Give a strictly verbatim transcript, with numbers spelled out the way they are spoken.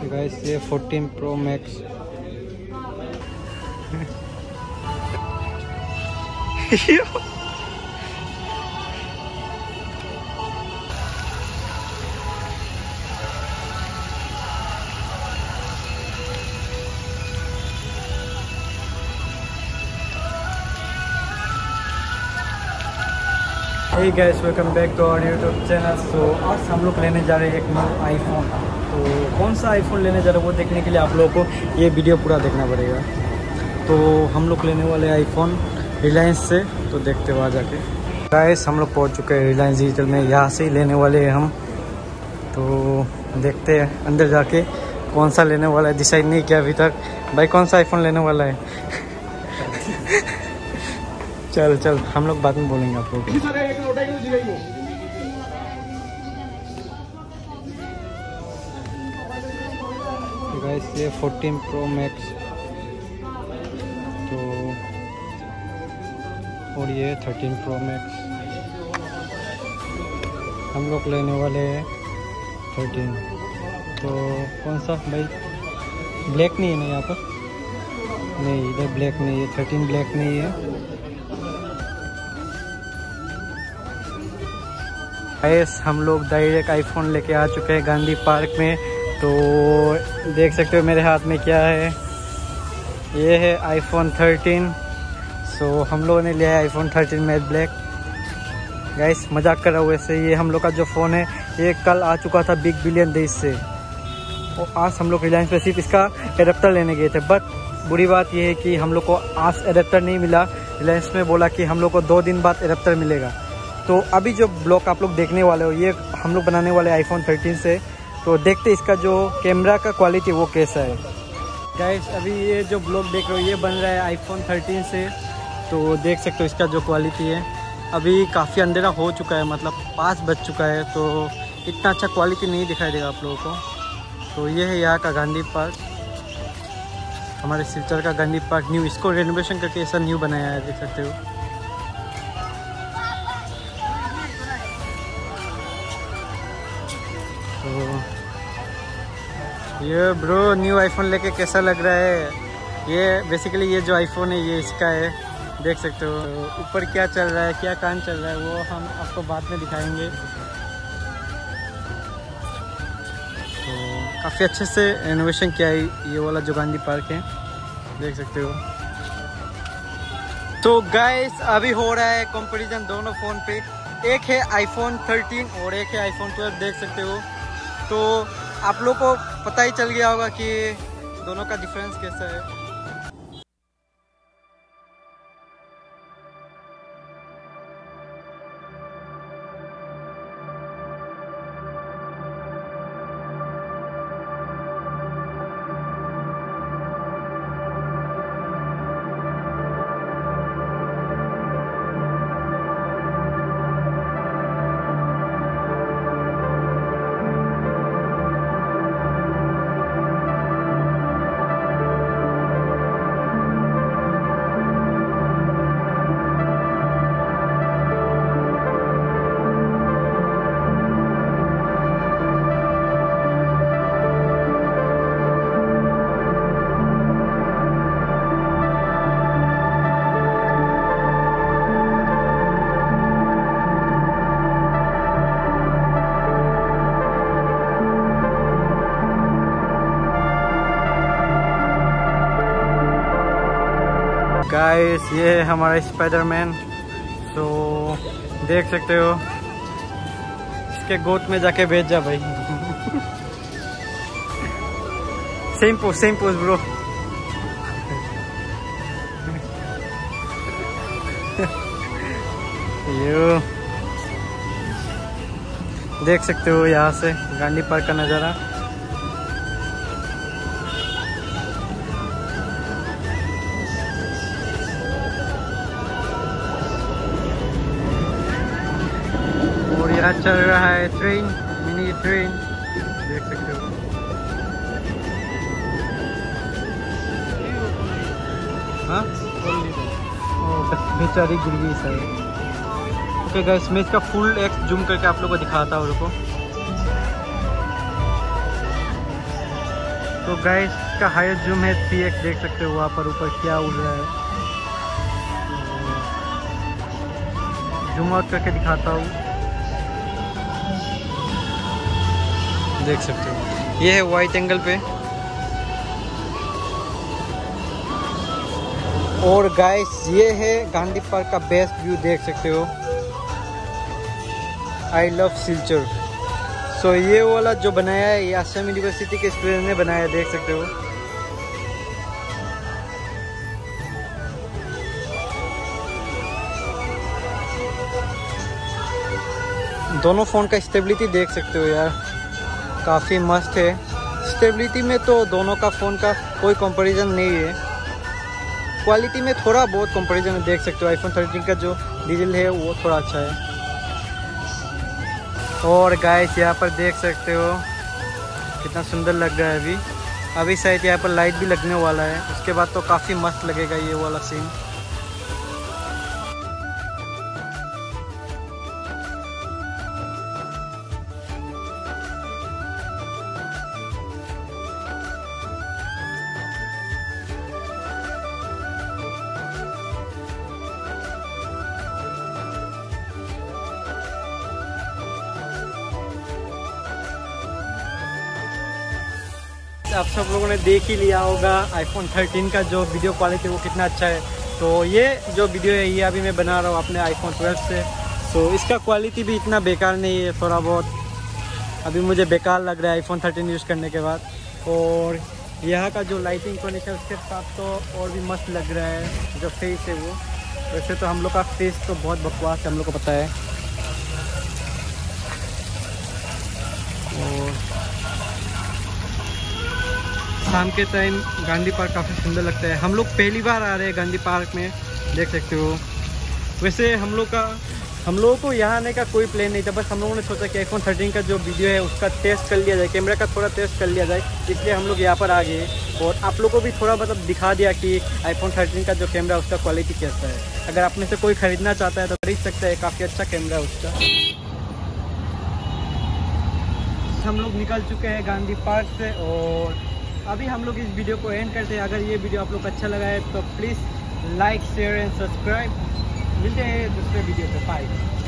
Guys ये fourteen pro max hey guys welcome back to our YouTube channel. So आज हम लोग लेने जा रहे हैं एक न्यू आईफोन। तो कौन सा आईफोन लेने जा रहे हैं वो देखने के लिए आप लोगों को ये वीडियो पूरा देखना पड़ेगा। तो हम लोग लेने वाले आईफोन रिलायंस से, तो देखते हुआ जाके। गाइस हम लोग पहुंच चुके हैं रिलायंस डिजिटल में, यहाँ से ही लेने वाले हैं हम। तो देखते हैं अंदर जाके कौन सा लेने वाला है, डिसाइड नहीं किया अभी तक। भाई कौन सा आईफोन लेने वाला है? चल चल हम लोग बाद में बोलेंगे आप लोगों को। गाइस ये फोर्टीन प्रो मैक्स, तो और ये थर्टीन प्रो मैक्स। हम लोग लेने वाले हैं थर्टीन। तो कौन सा भाई? ब्लैक नहीं है ना यहाँ पर? नहीं, इधर ब्लैक नहीं है, थर्टीन ब्लैक नहीं है। गाइस हम लोग डायरेक्ट आईफोन लेके आ चुके हैं गांधी पार्क में। तो देख सकते हो मेरे हाथ में क्या है, ये है आईफोन थर्टीन। सो हम लोगों ने लिया है iPhone thirteen matte black. Guys मजाक कर रहा हूँ, वैसे ये हम लोग का जो फ़ोन है ये कल आ चुका था बिग बिलियन डेज से, और आज हम लोग रिलायंस पे सिर्फ इसका एडेप्टर लेने गए थे। बट बुरी बात ये है कि हम लोग को आज एडेप्टर नहीं मिला। रिलायंस में बोला कि हम लोग को दो दिन बाद एडेप्टर मिलेगा। तो अभी जो ब्लॉग आप लोग देखने वाले हो ये हम लोग बनाने वाले आईफोन थर्टीन से। तो देखते इसका जो कैमरा का क्वालिटी वो कैसा है। गाइस अभी ये जो ब्लॉग देख रहे हो ये बन रहा है आईफोन थर्टीन से। तो देख सकते हो इसका जो क्वालिटी है। अभी काफ़ी अंधेरा हो चुका है, मतलब पाँच बज चुका है, तो इतना अच्छा क्वालिटी नहीं दिखाई देगा आप लोगों को। तो ये है यहाँ का गांधी पार्क, हमारे सिलचर का गांधी पार्क न्यू। इसको रेनोवेशन करके ऐसा न्यू बनाया है, देख सकते हो। तो ये ब्रो न्यू आईफोन लेके कैसा लग रहा है? ये बेसिकली ये जो आईफोन है ये इसका है, देख सकते हो। तो ऊपर क्या चल रहा है, क्या काम चल रहा है वो हम आपको बाद में दिखाएंगे। तो काफ़ी अच्छे से रेनोवेशन किया है ये वाला जो गांधी पार्क है, देख सकते हो। तो गाइस अभी हो रहा है कंपैरिजन दोनों फ़ोन पे। एक है आईफोन थर्टीन और एक है आईफोन ट्वेल्व, देख सकते हो। तो आप लोग को पता ही चल गया होगा कि दोनों का डिफरेंस कैसा है। गाइस ये है हमारा स्पाइडरमैन। तो देख सकते हो, इसके गोद में जाके बैठ जा भाई। Same pose same pose bro. यो देख सकते हो यहाँ से गांधी पार्क का नज़ारा। यहाँ चल रहा है ट्रेन, मिनी ट्रेन, देख सकते हो। हाँ बेचारी गिर गई सर। ओके गाइस मैं इसका फुल एक्स जूम करके आप लोगों को दिखाता हूँ। रुको तो गाइस का हाईएस्ट जूम है थ्री एक्स, देख सकते हो वहाँ पर ऊपर क्या उड़ रहा है। जूम आउट करके दिखाता हूँ, देख सकते हो ये है वाइट एंगल पे। और गाइस ये है गांधी पार्क का बेस्ट व्यू, देख सकते हो। I love Silchar. सो ये वाला जो बनाया है ये असम यूनिवर्सिटी के स्टूडेंट ने बनाया है, देख सकते हो। दोनों फ़ोन का स्टेबिलिटी देख सकते हो यार, काफ़ी मस्त है। स्टेबिलिटी में तो दोनों का फ़ोन का कोई कंपैरिजन नहीं है। क्वालिटी में थोड़ा बहुत कंपैरिजन है, देख सकते हो। आईफोन थर्टीन का जो डिटेल है वो थोड़ा अच्छा है। और गाइस यहाँ पर देख सकते हो कितना सुंदर लग रहा है। अभी अभी शायद यहाँ पर लाइट भी लगने वाला है, उसके बाद तो काफ़ी मस्त लगेगा ये वाला सीन। आप सब लोगों ने देख ही लिया होगा आईफोन थर्टीन का जो वीडियो क्वालिटी वो कितना अच्छा है। तो ये जो वीडियो है ये अभी मैं बना रहा हूँ अपने आईफोन ट्वेल्व से। तो इसका क्वालिटी भी इतना बेकार नहीं है, थोड़ा बहुत अभी मुझे बेकार लग रहा है आईफोन थर्टीन यूज़ करने के बाद। और यहाँ का जो लाइटिंग कंडीशन उसके साथ तो और भी मस्त लग रहा है। जो फेस है वो, वैसे तो हम लोग का फेस तो बहुत बकवास है, हम लोग को पता है। और शाम के टाइम गांधी पार्क काफ़ी सुंदर लगता है। हम लोग पहली बार आ रहे हैं गांधी पार्क में, देख सकते हो। वैसे हम लोग का हम लोगों को यहाँ आने का कोई प्लान नहीं था, बस हम लोगों ने सोचा कि आईफोन थर्टीन का जो वीडियो है उसका टेस्ट कर लिया जाए, कैमरा का थोड़ा टेस्ट कर लिया जाए, इसलिए हम लोग यहाँ पर आ गए। और आप लोगों को भी थोड़ा मतलब दिखा दिया कि आईफोन थर्टीन का जो कैमरा है उसका क्वालिटी कैसा है। अगर आप में से कोई ख़रीदना चाहता है तो खरीद सकता है, काफ़ी अच्छा कैमरा है उसका। हम लोग निकल चुके हैं गांधी पार्क से और अभी हम लोग इस वीडियो को एंड करते हैं। अगर ये वीडियो आप लोग को अच्छा लगा है तो please like share and subscribe. मिलते हैं दूसरे वीडियो पे। बाय।